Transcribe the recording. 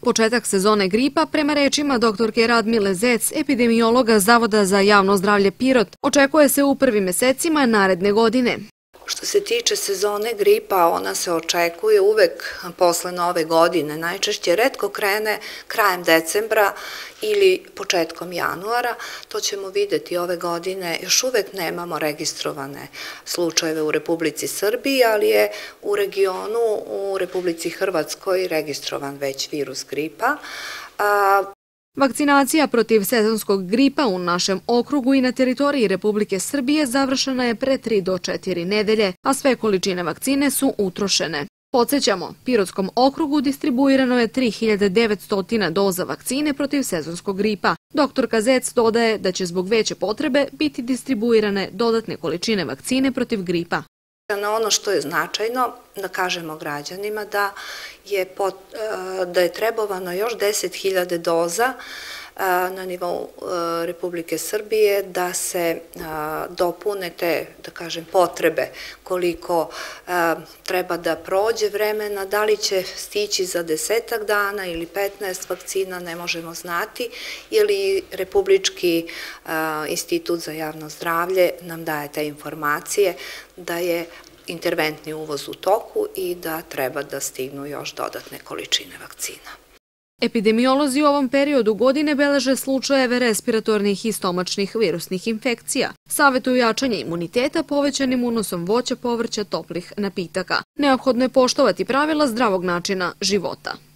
Početak sezone gripa, prema rečima doktorke Radmile Zec, epidemiologa Zavoda za javno zdravlje Pirot, očekuje se u prvim mesecima naredne godine. Što se tiče sezone gripa, ona se očekuje uvek posle nove godine. Najčešće retko krene krajem decembra ili početkom januara. To ćemo videti ove godine. Još uvek nemamo registrovane slučajeve u Republici Srbiji, ali je u regionu, u Republici Hrvatskoj, registrovan već virus gripa. Vakcinacija protiv sezonskog gripa u našem okrugu i na teritoriji Republike Srbije završena je pre 3 do 4 nedelje, a sve količine vakcine su utrošene. Podsjećamo, Pirotskom okrugu distribuirano je 3900 doza vakcine protiv sezonskog gripa. Doktorka Zec dodaje da će zbog veće potrebe biti distribuirane dodatne količine vakcine protiv gripa. Ono što je značajno, da kažemo građanima da je trebovano još 10.000 doza na nivou Republike Srbije da se dopune te, da kažem, potrebe koliko treba da prođe vremena, da li će stići za 10 dana ili 15 vakcina, ne možemo znati, jer i Republički institut za javno zdravlje nam daje te informacije da je interventni uvoz u toku i da treba da stignu još dodatne količine vakcina. Epidemiolozi u ovom periodu godine beleže slučajeve respiratornih i stomačnih virusnih infekcija. Savetuju jačanje imuniteta povećanim unosom voća, povrća, toplih napitaka. Neophodno je poštovati pravila zdravog načina života.